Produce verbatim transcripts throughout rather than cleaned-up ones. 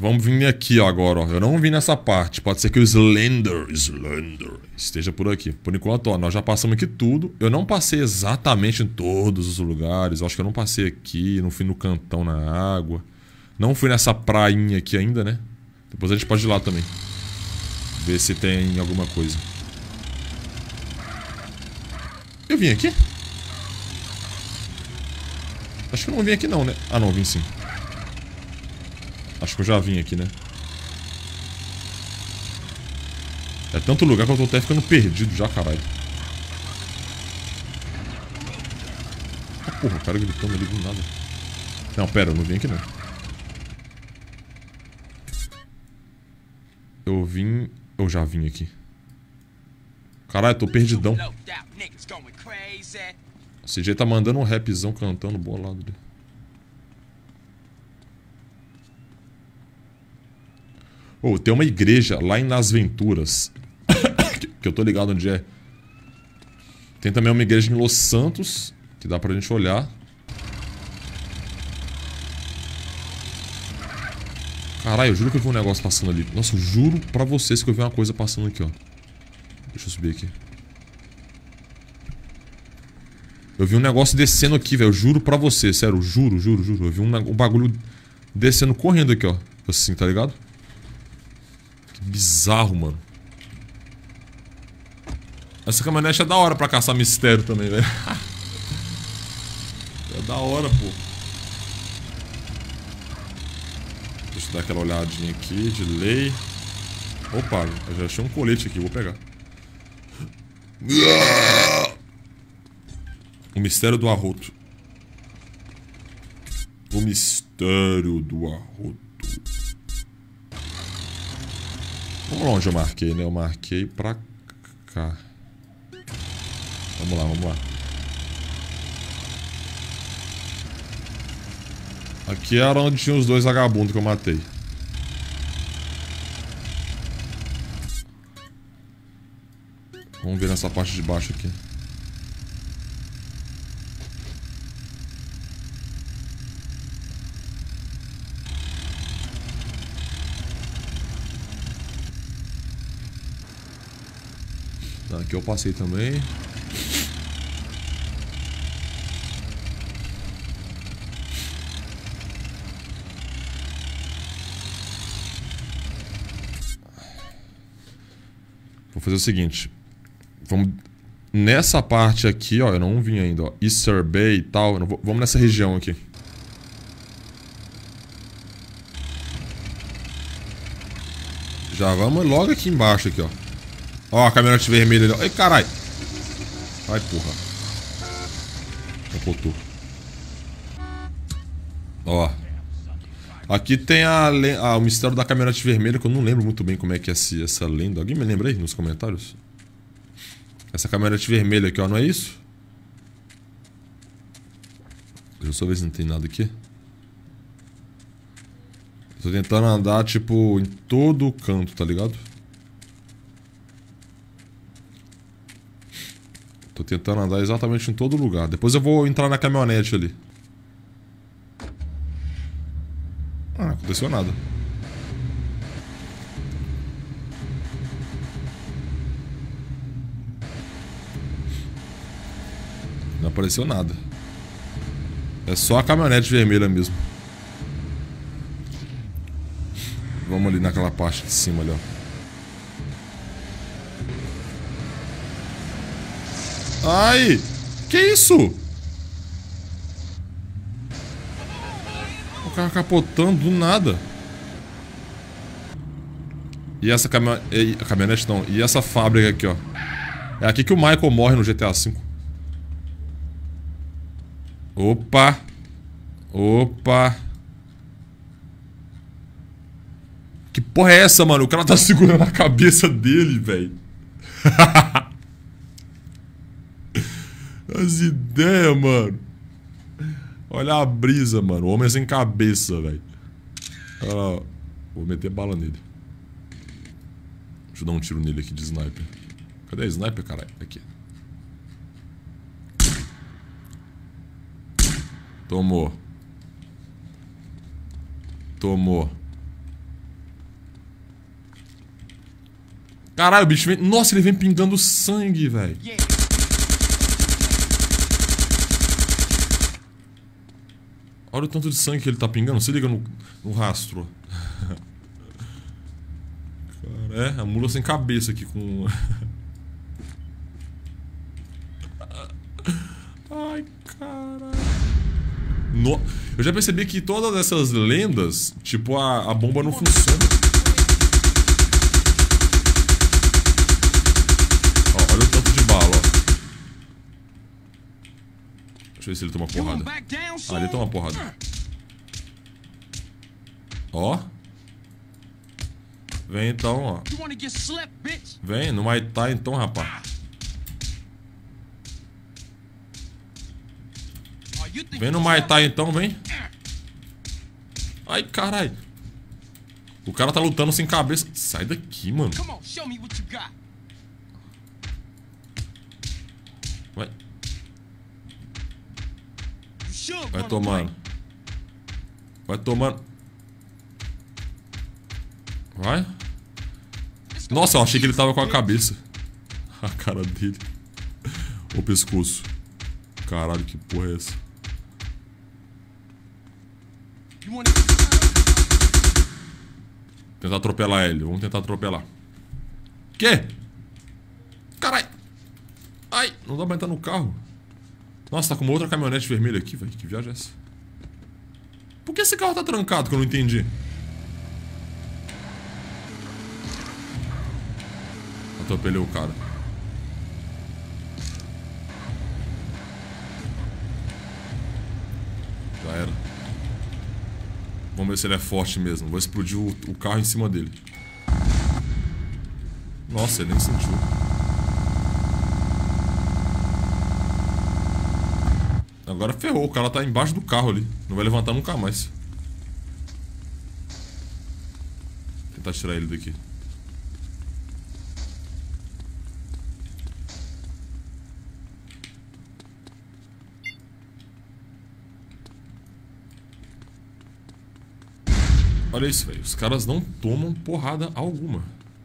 Vamos vir aqui ó, agora, ó. Eu não vim nessa parte. Pode ser que o Slender, Slender esteja por aqui. Por enquanto, ó, nós já passamos aqui tudo. Eu não passei exatamente em todos os lugares. Eu acho que eu não passei aqui, não fui no cantão na água. Não fui nessa prainha aqui ainda, né? Depois a gente pode ir lá também. Ver se tem alguma coisa. Eu vim aqui? Acho que eu não vim aqui não, né? Ah não, vim sim. Acho que eu já vim aqui, né? É tanto lugar que eu tô até ficando perdido já, caralho. Ah, porra, o cara gritando ali do nada. Não, pera, eu não vim aqui não. Eu vim... Eu já vim aqui. Caralho, eu tô perdidão. O C J tá mandando um rapzão cantando bolado ali. Oh, tem uma igreja lá em Nas Venturas. que, que eu tô ligado onde é. Tem também uma igreja em Los Santos, que dá pra gente olhar. Caralho, eu juro que eu vi um negócio passando ali. Nossa, eu juro pra vocês que eu vi uma coisa passando aqui, ó. Deixa eu subir aqui. Eu vi um negócio descendo aqui, velho. Eu juro pra você, sério. Juro, juro, juro. Eu vi um, um bagulho descendo correndo aqui, ó. Assim, tá ligado? Que bizarro, mano. Essa caminhonete é da hora pra caçar mistério também, velho. É da hora, pô. Deixa eu dar aquela olhadinha aqui, de lei. Opa, eu já achei um colete aqui, vou pegar. O mistério do arroto. O mistério do arroto. Vamos lá onde eu marquei, né? Eu marquei pra cá. Vamos lá, vamos lá. Aqui era onde tinha os dois vagabundos que eu matei. Vamos ver nessa parte de baixo aqui. Aqui eu passei também. Vou fazer o seguinte. Vamos nessa parte aqui, ó. Eu não vim ainda, ó. Easter Bay e tal. Vou, vamos nessa região aqui. Já vamos logo aqui embaixo aqui, ó. Ó, a caminhonete vermelha ali, ó. Ai, caralho. Ai, porra. Capotou. Ó. Aqui tem a, a, o mistério da caminhonete vermelha, que eu não lembro muito bem como é que é essa, essa lenda. Alguém me lembra aí nos comentários? Essa caminhonete vermelha aqui, ó, não é isso? Deixa eu só ver se não tem nada aqui. Tô tentando andar, tipo, em todo canto, tá ligado? Tô tentando andar exatamente em todo lugar. Depois eu vou entrar na caminhonete ali. Ah, não aconteceu nada. Não apareceu nada. É só a caminhonete vermelha mesmo. Vamos ali naquela parte de cima ali, ó. Ai! Que isso? O carro capotando do nada. E essa caminhonete... A caminhonete não. E essa fábrica aqui, ó. É aqui que o Michael morre no G T A cinco. Opa! Opa! Que porra é essa, mano? O cara tá segurando a cabeça dele, velho. As ideias, mano. Olha a brisa, mano. O homem é sem cabeça, velho. Ah, vou meter bala nele. Deixa eu dar um tiro nele aqui de sniper. Cadê a sniper, caralho? Aqui. Tomou. Tomou. Caralho, o bicho vem... Nossa, ele vem pingando sangue, velho. Olha o tanto de sangue que ele tá pingando. Se liga no, no rastro. Cara, é, a mula sem cabeça aqui com... Ai, caralho. No... Eu já percebi que todas essas lendas, tipo, a, a bomba não funciona. Ó, olha o tanto de bala, ó. Deixa eu ver se ele toma porrada. Ah, ele toma porrada. Ó. Vem então, ó. Vem, no Muay Thai então, rapaz. Vem no Muay Thai então, vem. Ai, caralho. O cara tá lutando sem cabeça. Sai daqui, mano. Vai. Vai tomando. Vai tomando. Vai. Nossa, eu achei que ele tava com a cabeça. A cara dele. O pescoço. Caralho, que porra é essa? Tentar atropelar ele. Vamos tentar atropelar. Quê? Caralho. Ai, não dá pra entrar no carro. Nossa, tá com uma outra caminhonete vermelha aqui, velho. Que viagem é essa? Por que esse carro tá trancado que eu não entendi? Atropelei o cara. Já era. Vamos ver se ele é forte mesmo. Vou explodir o, o carro em cima dele. Nossa, ele nem sentiu. Agora ferrou. O cara tá embaixo do carro ali. Não vai levantar nunca mais. Vou tentar tirar ele daqui. Olha isso, velho. Os caras não tomam porrada alguma.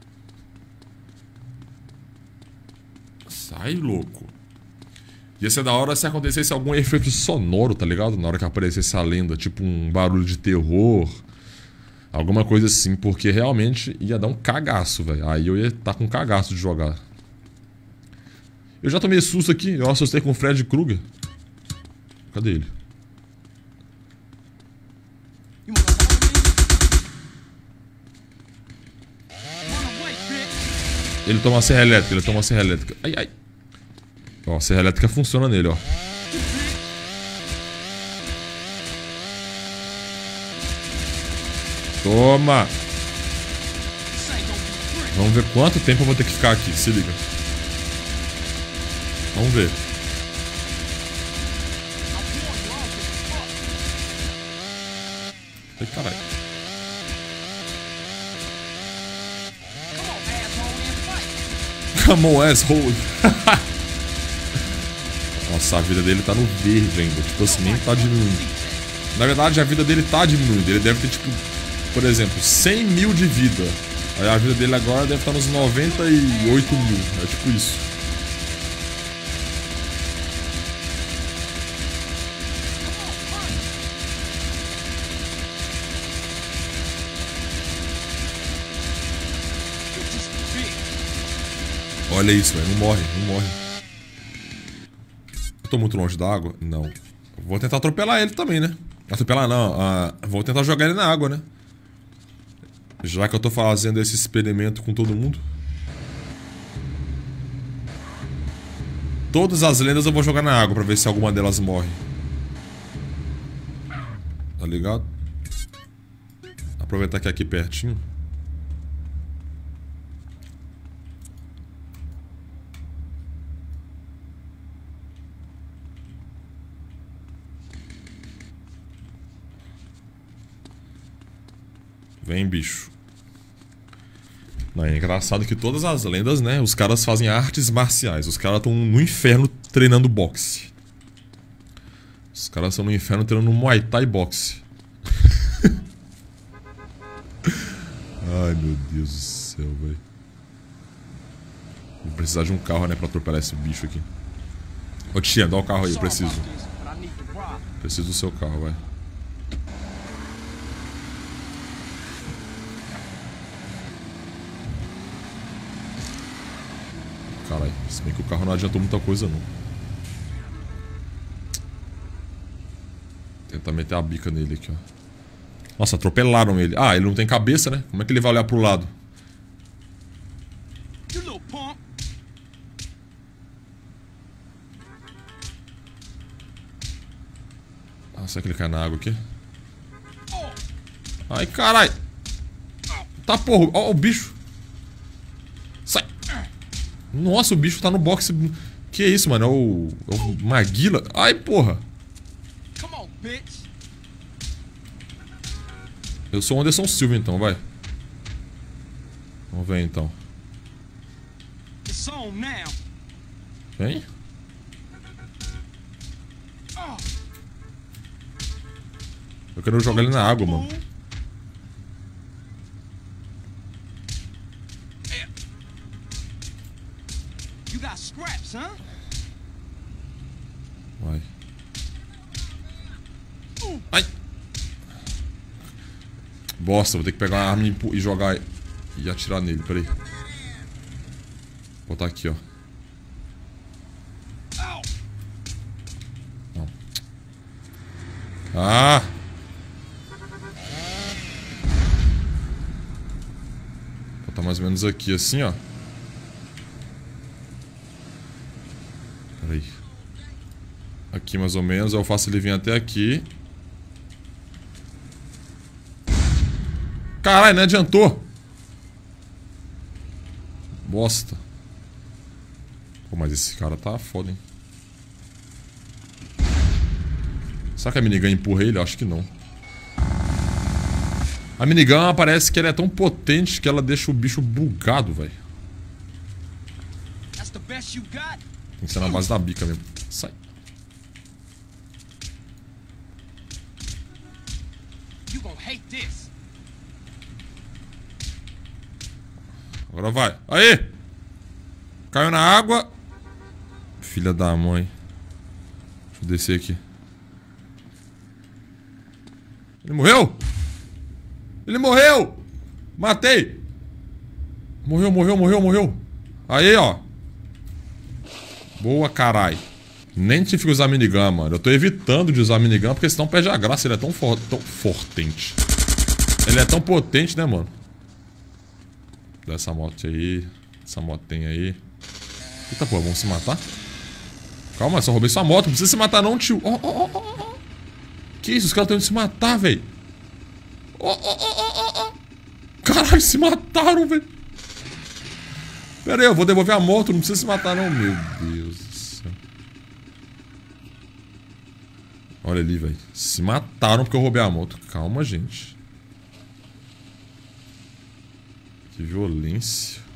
Sai, louco. Ia ser da hora se acontecesse algum efeito sonoro, tá ligado? Na hora que aparecesse a lenda. Tipo um barulho de terror. Alguma coisa assim. Porque realmente ia dar um cagaço, velho. Aí eu ia estar com cagaço de jogar. Eu já tomei susto aqui. Eu assustei com o Fred Krueger. Cadê ele? Ele toma uma serra elétrica, ele toma uma serra elétrica. Ai, ai. Ó, a serra elétrica funciona nele, ó. Toma! Vamos ver quanto tempo eu vou ter que ficar aqui, se liga. Vamos ver. Ai, caralho. Come on, asshole. Nossa, a vida dele tá no verde ainda. Tipo assim, nem tá diminuindo. Na verdade, a vida dele tá diminuindo. Ele deve ter, tipo, por exemplo, cem mil de vida. Aí a vida dele agora deve estar nos noventa e oito mil. É tipo isso. Olha isso, velho. Não morre, não morre. Eu tô muito longe da água? Não. Vou tentar atropelar ele também, né? Atropelar não. Uh, vou tentar jogar ele na água, né? Já que eu tô fazendo esse experimento com todo mundo. Todas as lendas eu vou jogar na água pra ver se alguma delas morre. Tá ligado? Aproveitar que é aqui pertinho. Vem, bicho. Não, é engraçado que todas as lendas, né? Os caras fazem artes marciais. Os caras estão no inferno treinando boxe. Os caras estão no inferno treinando Muay Thai boxe. Ai, meu Deus do céu, velho. Vou precisar de um carro, né, pra atropelar esse bicho aqui. Ô tia, dá o carro aí, eu preciso. Preciso do seu carro, vai. Caralho, se bem que o carro não adiantou muita coisa, não. Tentar meter a bica nele aqui, ó. Nossa, atropelaram ele. Ah, ele não tem cabeça, né? Como é que ele vai olhar pro lado? Ah, será que ele cai na água aqui? Ai, caralho. Tá, porra. Ó, o bicho. Sai. Nossa, o bicho tá no boxe. Que isso, mano? É o... É o Maguila. Ai, porra. Eu sou o Anderson Silva, então, vai. Vamos ver, então. Vem. Eu quero jogar ele na água, mano. Vai. Ai. Bosta, vou ter que pegar uma arma e jogar e atirar nele, peraí. Vou botar aqui, ó. Não. Ah! Vou botar mais ou menos aqui, assim, ó. Peraí. Aqui mais ou menos, eu faço ele vir até aqui. Caralho, não adiantou. Bosta. Pô, mas esse cara tá foda, hein. Será que a minigun empurra ele? Acho que não. A minigun parece que ela é tão potente que ela deixa o bicho bugado, velho. Tem que ser na base da bica mesmo. Sai. Agora vai. Aê! Caiu na água. Filha da mãe. Deixa eu descer aqui. Ele morreu? Ele morreu! Matei! Morreu, morreu, morreu, morreu. Aí, ó. Boa, carai. Nem tive que usar minigun, mano. Eu tô evitando de usar minigun porque senão perde a graça. Ele é tão, for tão fortente. Ele é tão potente, né, mano? Dá essa moto aí. Essa moto tem aí. Eita, pô, vamos se matar? Calma, só roubei sua moto. Não precisa se matar não, tio. Ó, ó, ó, ó. Que isso? Os caras estão indo se matar, velho. Ó, ó, ó, ó, ó. Caralho, se mataram, velho. Pera aí, eu vou devolver a moto. Não precisa se matar não, meu Deus do céu. Olha ali, velho. Se mataram porque eu roubei a moto. Calma, gente. Que violência.